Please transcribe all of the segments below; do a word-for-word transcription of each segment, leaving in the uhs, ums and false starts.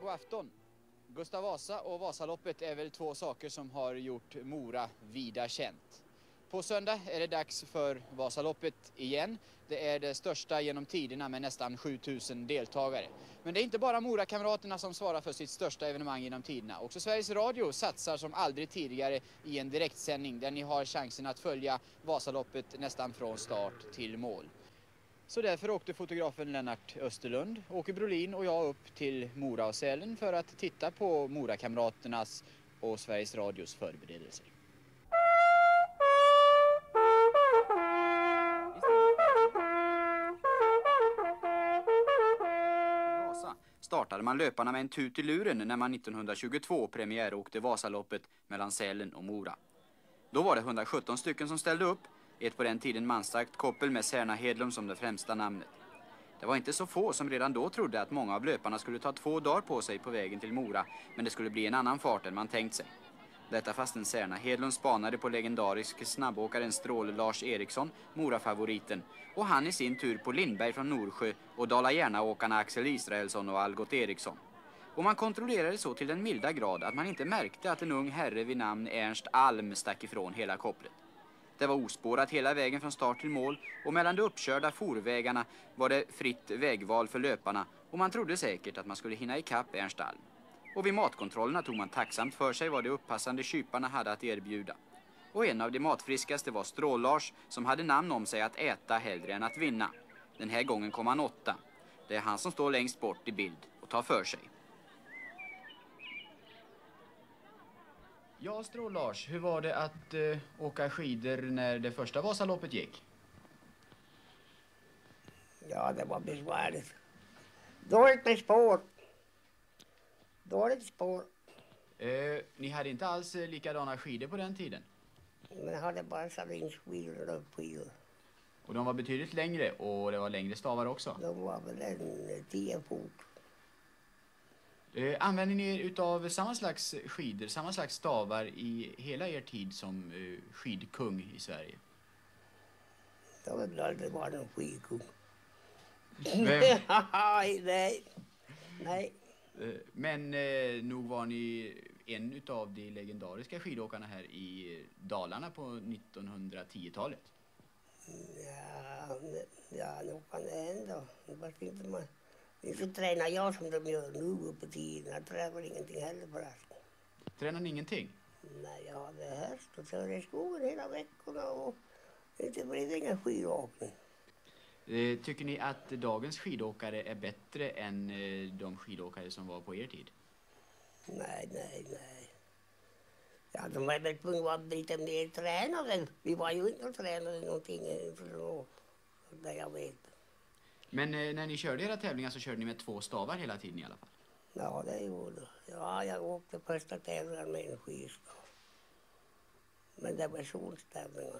God afton. Gustav Vasa och Vasaloppet är väl två saker som har gjort Mora vida känt. På söndag är det dags för Vasaloppet igen. Det är det största genom tiderna med nästan sju tusen deltagare. Men det är inte bara Mora-kamraterna som svarar för sitt största evenemang genom tiderna. Också Sveriges Radio satsar som aldrig tidigare i en direktsändning där ni har chansen att följa Vasaloppet nästan från start till mål. Så därför åkte fotografen Lennart Österlund, Åke Brolin och jag upp till Mora och Sälen för att titta på Mora-kamraternas och Sveriges Radios förberedelser. Vasa startade man löparna med en tut i luren när man nittonhundratjugotvå premiäråkte Vasaloppet mellan Sälen och Mora. Då var det hundrasjutton stycken som ställde upp. Ett på den tiden manstarkt koppel med Särna Hedlund som det främsta namnet. Det var inte så få som redan då trodde att många av löparna skulle ta två dagar på sig på vägen till Mora, men det skulle bli en annan fart än man tänkt sig. Detta fastän Särna Hedlund spanade på legendarisk snabbåkaren Stråle Lars Eriksson, Mora-favoriten, och han i sin tur på Lindberg från Norsjö och Dala-Järna-åkarna Axel Israelsson och Algot Eriksson. Och man kontrollerade så till den milda grad att man inte märkte att en ung herre vid namn Ernst Alm stack ifrån hela kopplet. Det var ospårat hela vägen från start till mål och mellan de uppkörda forvägarna var det fritt vägval för löparna och man trodde säkert att man skulle hinna ikapp Ernst Alm. Och vid matkontrollerna tog man tacksamt för sig vad de uppassande kyparna hade att erbjuda. Och en av de matfriskaste var Strålars som hade namn om sig att äta hellre än att vinna. Den här gången kom han åtta. Det är han som står längst bort i bild och tar för sig. Ja, Strålars, hur var det att uh, åka skidor när det första Vasaloppet gick? Ja, det var besvärligt. Dåligt med spår. Dåligt spår. Uh, ni hade inte alls uh, likadana skidor på den tiden? Men hade bara salinsskidor och löpskidor. Och de var betydligt längre och det var längre stavar också? De var väl en tio fot. Eh, använder ni er utav samma slags skidor, samma slags stavar i hela er tid som eh, skidkung i Sverige? Det var väl aldrig varit någon skidkung. Men, nej, nej. Eh, men eh, nog var ni en utav de legendariska skidåkarna här i Dalarna på nittonhundratio-talet? Ja, ja, nog kan det hända. Fast inte man... Så tränar jag som de gör nu på tiden. Jag tränar ingenting heller förresten. Tränar ni ingenting? Nej, jag hade häst och körde i skogen hela veckorna och det blev ingen skidåkning. Eh, tycker ni att dagens skidåkare är bättre än eh, de skidåkare som var på er tid? Nej, nej, nej. Ja, de var väl tvungna att vara lite mer tränade. Vi var ju inte tränade någonting för det jag vet. Men eh, när ni körde era tävlingar så körde ni med två stavar hela tiden i alla fall? Ja, det gjorde jag. Ja, jag åkte första tävlingar med en skidstav. Men det var solstävlingar.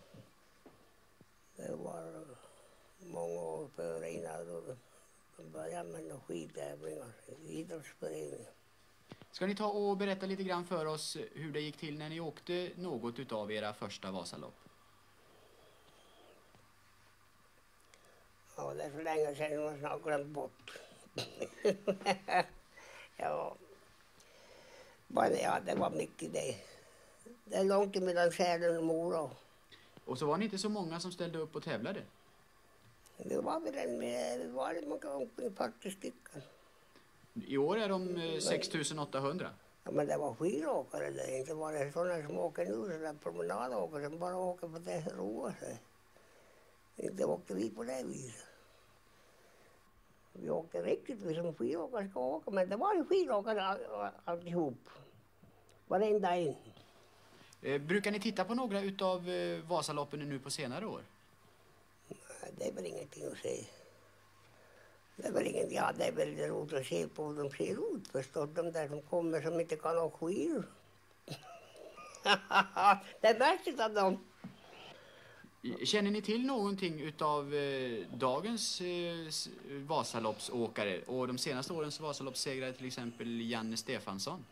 Det var många år före innan de började med några skidtävlingar i idrottsföreningen. Ska ni ta och berätta lite grann för oss hur det gick till när ni åkte något utav era första Vasalopp? Ja, det är så länge sedan man snart glömt bort. ja. Men ja, det var mycket det. Det är långt mellan Sälen och Mora. Och så var ni inte så många som ställde upp och tävlade? Det var väl en, det var det många omkring fyrtio stycken. I år är de eh, sex tusen åttahundra. Ja, men det var skidåkare det. Inte var det sådana som åker nu, sådana promenadåkare som bara åker på det och roar sig. Inte åkte vi på det viset. Vi åkte riktigt vi som skidåkare ska åka, men det var ju skidåkare all, alltihop. Varenda en. Eh, brukar ni titta på några utav eh, Vasaloppen nu på senare år? Nej, det är väl ingenting att se. Det är väl ingenting, ja det är väl roligt att se på hur de ser ut förstås. De där som kommer som inte kan åka skidor. Det är värst av dem. Känner ni till någonting utav eh, dagens eh, Vasaloppsåkare och de senaste årens Vasaloppssegrare, till exempel Janne Stefansson?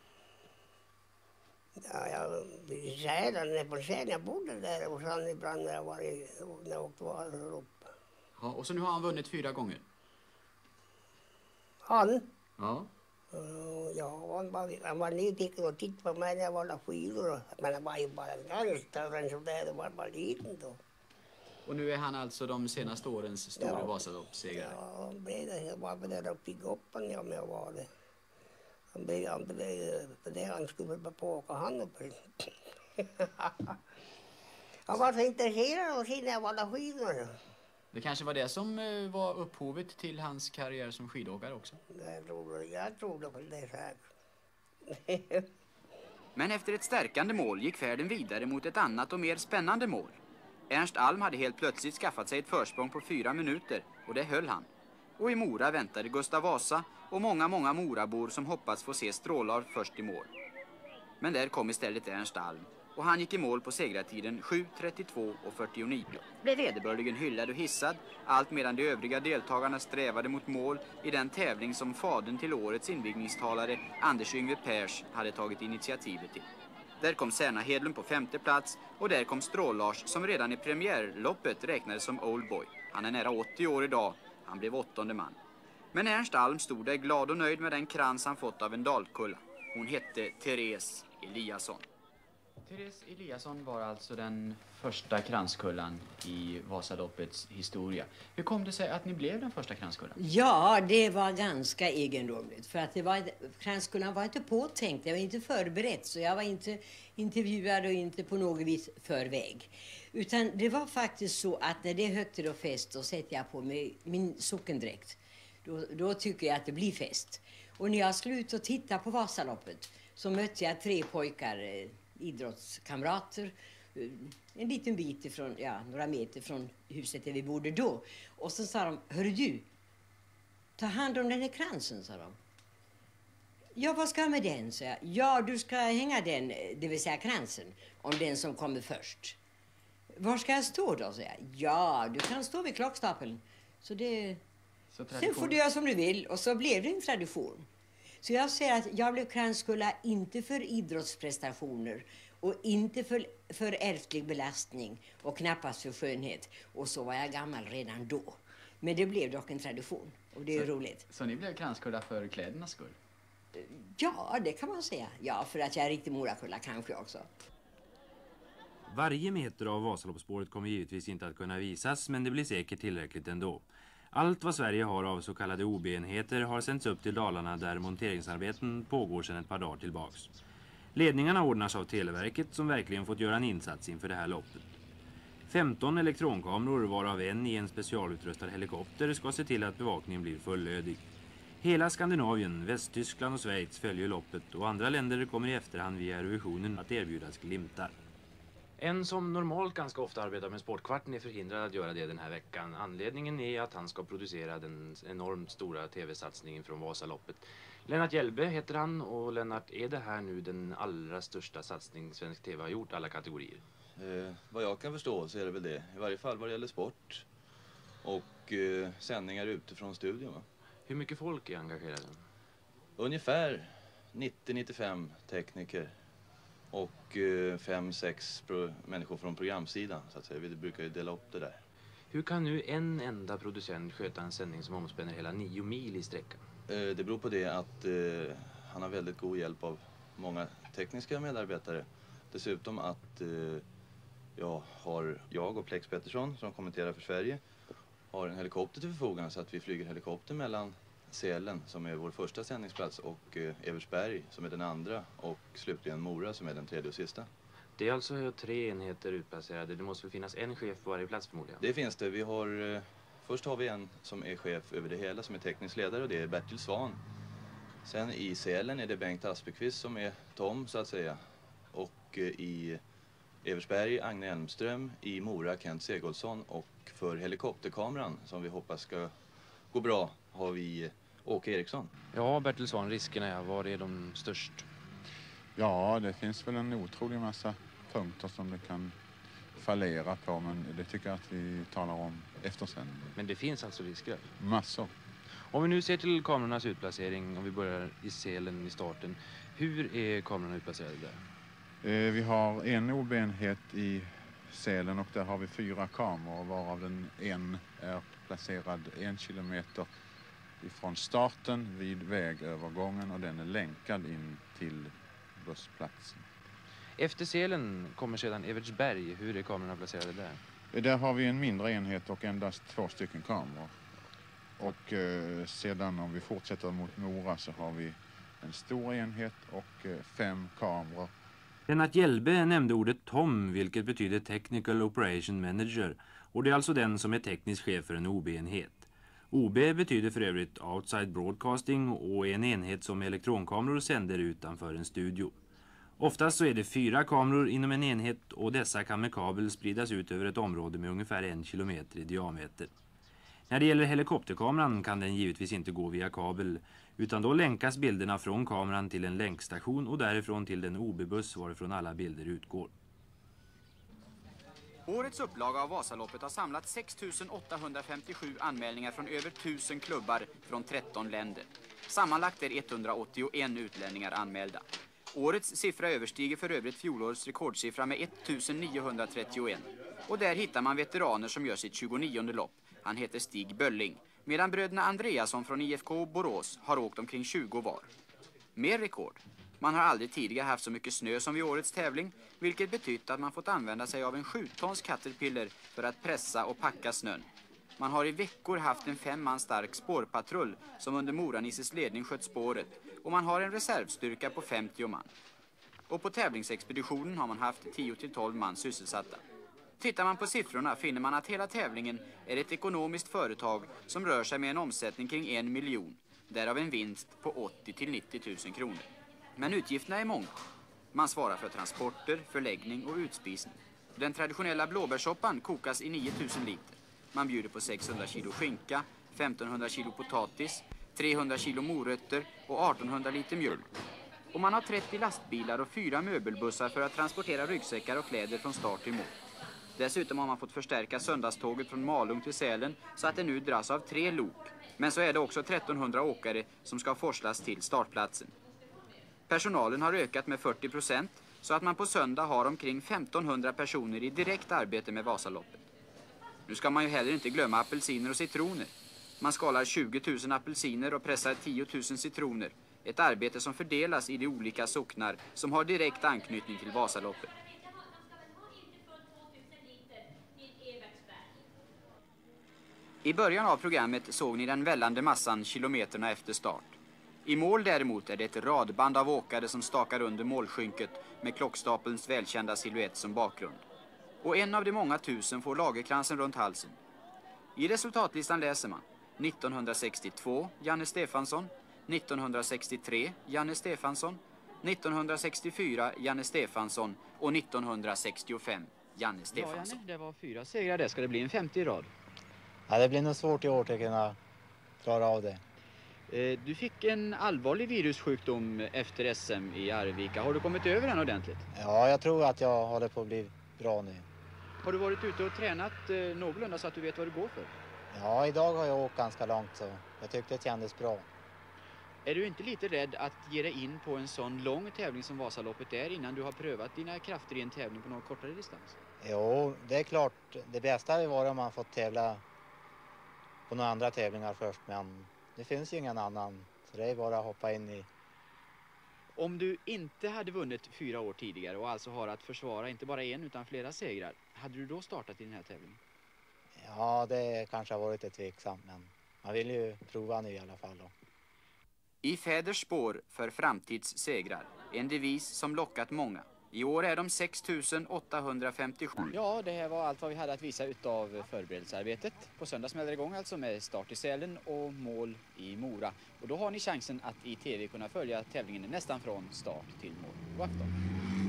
Ja, jag säger på sen jag bodde där och sen ibland när jag var i, när jag åkte Vasalopp. Ja, och så nu har han vunnit fyra gånger. Han? Ja. Uh, ja, han var, han var nyfiken och tittade på mig när jag var där skidor. Men han var ju bara ganska större än sådär, det var bara liten då. Och nu är han alltså de senaste årens stora Ja. Vasaloppssegrare. Ja, han blev det. Jag var beredd att pigga upp honom om jag var det. Han blev, han blev, för det han skulle bara på åka han upp. Han var så intresserad av sina alla skidor. Det kanske var det som eh, var upphovet till hans karriär som skidåkare också. Jag tror, jag tror det var det säkert. Men efter ett stärkande mål gick färden vidare mot ett annat och mer spännande mål. Ernst Alm hade helt plötsligt skaffat sig ett försprång på fyra minuter och det höll han. Och i Mora väntade Gustav Vasa och många, många Morabor som hoppats få se Strålar först i mål. Men där kom istället Ernst Alm och han gick i mål på segrartiden sju trettiotvå och fyrtionio. Blev vederbörligen hyllad och hissad, allt medan de övriga deltagarna strävade mot mål i den tävling som fadern till årets invigningstalare Anders Yngve Pers hade tagit initiativet till. Där kom Särna Hedlund på femte plats och där kom Strålars som redan i premiärloppet räknades som old boy. Han är nära åttio år idag, han blev åttonde man. Men Ernst Alm stod där glad och nöjd med den krans han fått av en dalkulla. Hon hette Therese Eliasson. Therese Eliasson var alltså den första kranskullan i Vasaloppets historia. Hur kom det sig att ni blev den första kranskullan? Ja, det var ganska egendomligt. För att det var, kranskullan var inte påtänkt, jag var inte förberett. Så jag var inte intervjuad och inte på något vis förväg. Utan det var faktiskt så att när det är högt och fest så sätter jag på mig min sockendräkt. Då, då tycker jag att det blir fest. Och när jag skulle ut och titta på Vasaloppet så mötte jag tre pojkar, eh, idrottskamrater, en liten bit ifrån, ja, några meter från huset där vi bodde då. Och så sa de, hörru du, ta hand om den här kransen, sa de. Ja, vad ska jag med den, sa jag. Ja, du ska hänga den, det vill säga kransen, om den som kommer först. Var ska jag stå då, sa jag. Ja, du kan stå vid klockstapeln. Så det... Så sen får du göra som du vill, och så blev det en tradition. Så jag säger att jag blev kranskulla inte för idrottsprestationer och inte för, för ärftlig belastning och knappast för skönhet. Och så var jag gammal redan då. Men det blev dock en tradition och det är så, roligt. Så ni blev kranskulla för klädernas skull? Ja, det kan man säga. Ja, för att jag är riktigt morakulla kanske också. Varje meter av Vasaloppsspåret kommer givetvis inte att kunna visas, men det blir säkert tillräckligt ändå. Allt vad Sverige har av så kallade O B-enheter har sänts upp till Dalarna där monteringsarbeten pågår sedan ett par dagar tillbaks. Ledningarna ordnas av Televerket som verkligen fått göra en insats inför det här loppet. femton elektronkameror varav en i en specialutrustad helikopter ska se till att bevakningen blir fullödig. Hela Skandinavien, Västtyskland och Schweiz följer loppet och andra länder kommer i efterhand via Eurovisionen att erbjudas glimtar. En som normalt ganska ofta arbetar med Sportkvarten är förhindrad att göra det den här veckan. Anledningen är att han ska producera den enormt stora tv-satsningen från Vasaloppet. Lennart Hjälbe heter han, och Lennart, är det här nu den allra största satsning svensk tv har gjort alla kategorier? Eh, vad jag kan förstå så är det väl det. I varje fall vad det gäller sport och eh, sändningar utifrån studion. Va? Hur mycket folk är engagerade? Ungefär nittio till nittiofem tekniker. Och eh, fem sex människor från programsidan, så att säga. Vi brukar ju dela upp det där. Hur kan nu en enda producent sköta en sändning som omspänner hela nio mil i sträckan? Eh, det beror på det att eh, han har väldigt god hjälp av många tekniska medarbetare. Dessutom att eh, jag har jag och Plex Pettersson som kommenterar för Sverige har en helikopter till förfogande, så att vi flyger helikopter mellan Sälen som är vår första sändningsplats och eh, Eversberg som är den andra och slutligen Mora som är den tredje och sista. Det är alltså tre enheter utplacerade. Det måste väl finnas en chef på varje plats förmodligen? Det finns det. Vi har, eh, först har vi en som är chef över det hela som är teknisk ledare, och det är Bertil Svan. Sen i Sälen är det Bengt Aspekvist som är Tom så att säga. Och eh, i Eversberg Agne Elmström, i Mora Kent Segolsson, och för helikopterkameran som vi hoppas ska gå bra har vi Åke Eriksson. Ja, Bertil Svan, riskerna, ja, var är de störst? Ja, det finns väl en otrolig massa punkter som det kan fallera på, men det tycker jag att vi talar om efter sen. Men det finns alltså risker? Massor. Om vi nu ser till kamerornas utplacering, om vi börjar i Sälen i starten, hur är kamerorna utplacerade där? Eh, vi har en O B-enhet i Sälen och där har vi fyra kameror, varav den en är placerad en kilometer ifrån starten vid vägövergången och den är länkad in till bussplatsen. Efter Sälen kommer sedan Evertsberg. Hur är kamerorna placerade där? Där har vi en mindre enhet och endast två stycken kameror. Och eh, sedan om vi fortsätter mot Mora så har vi en stor enhet och eh, fem kameror. Lennart Hjälbe nämnde ordet T O M, vilket betyder Technical Operation Manager, och det är alltså den som är teknisk chef för en O B-enhet. O B betyder för övrigt Outside Broadcasting och är en enhet som elektronkameror sänder utanför en studio. Oftast så är det fyra kameror inom en enhet och dessa kan med kabel spridas ut över ett område med ungefär en kilometer i diameter. När det gäller helikopterkameran kan den givetvis inte gå via kabel, utan då länkas bilderna från kameran till en länkstation och därifrån till den O B-buss varifrån alla bilder utgår. Årets upplaga av Vasaloppet har samlat sex tusen åttahundrafemtiosju anmälningar från över tusen klubbar från tretton länder. Sammanlagt är etthundraåttioen utlänningar anmälda. Årets siffra överstiger för övrigt fjolårets rekordsiffra med ettusenniohundratrettioen. Och där hittar man veteraner som gör sitt tjugonionde lopp. Han heter Stig Bölling. Medan bröderna Andreasson från I F K Borås har åkt omkring tjugo var. Mer rekord. Man har aldrig tidigare haft så mycket snö som vid årets tävling, vilket betytt att man fått använda sig av en sju tons Caterpillar för att pressa och packa snön. Man har i veckor haft en fem man stark spårpatrull som under Moranisses ledning skött spåret, och man har en reservstyrka på femtio man. Och på tävlingsexpeditionen har man haft tio till tolv man sysselsatta. Tittar man på siffrorna finner man att hela tävlingen är ett ekonomiskt företag som rör sig med en omsättning kring en miljon, därav en vinst på åttio till nittio tusen kronor. Men utgifterna är många. Man svarar för transporter, förläggning och utspisning. Den traditionella blåbärssoppan kokas i nio tusen liter. Man bjuder på sexhundra kilo skinka, femtonhundra kilo potatis, trehundra kilo morötter och artonhundra liter mjölk. Och man har trettio lastbilar och fyra möbelbussar för att transportera ryggsäckar och kläder från start till mål. Dessutom har man fått förstärka söndagståget från Malung till Sälen så att det nu dras av tre lok. Men så är det också trettonhundra åkare som ska forslas till startplatsen. Personalen har ökat med fyrtio procent så att man på söndag har omkring femtonhundra personer i direkt arbete med Vasaloppet. Nu ska man ju heller inte glömma apelsiner och citroner. Man skalar tjugo tusen apelsiner och pressar tio tusen citroner. Ett arbete som fördelas i de olika socknar som har direkt anknytning till Vasaloppet. I början av programmet såg ni den vällande massan kilometerna efter start. I mål däremot är det ett radband av åkare som stakar under målskynket med klockstapelns välkända silhuett som bakgrund. Och en av de många tusen får lagerkransen runt halsen. I resultatlistan läser man nittonhundrasextiotvå Janne Stefansson, nittonhundrasextiotre Janne Stefansson, nittonhundrasextiofyra Janne Stefansson och nittonhundrasextiofem Janne Stefansson. Ja, Janne, det var fyra segrar där. Ska det bli en femte i rad? Ja, det blir nog svårt i år att kunna klara av det. Du fick en allvarlig virussjukdom efter S M i Arvika. Har du kommit över den ordentligt? Ja, jag tror att jag håller på att bli bra nu. Har du varit ute och tränat eh, någorlunda så att du vet vad du går för? Ja, idag har jag åkt ganska långt så jag tyckte det kändes bra. Är du inte lite rädd att ge dig in på en sån lång tävling som Vasaloppet är innan du har prövat dina krafter i en tävling på någon kortare distans? Jo, det är klart. Det bästa hade varit om man fått tävla på några andra tävlingar först, men det finns ju ingen annan. Så det är bara att hoppa in i. Om du inte hade vunnit fyra år tidigare och alltså har att försvara inte bara en utan flera segrar, hade du då startat i den här tävlingen? Ja, det kanske har varit lite tveksamt, men man vill ju prova nu i alla fall då. I fäders spår för framtidssegrar, en devis som lockat många. I år är de sex tusen åttahundrafemtiosju. Ja, det här var allt vad vi hade att visa utav förberedelsearbetet. På söndag smäller det igång alltså med start i Sälen och mål i Mora. Och då har ni chansen att i tv kunna följa tävlingen nästan från start till mål. God afton.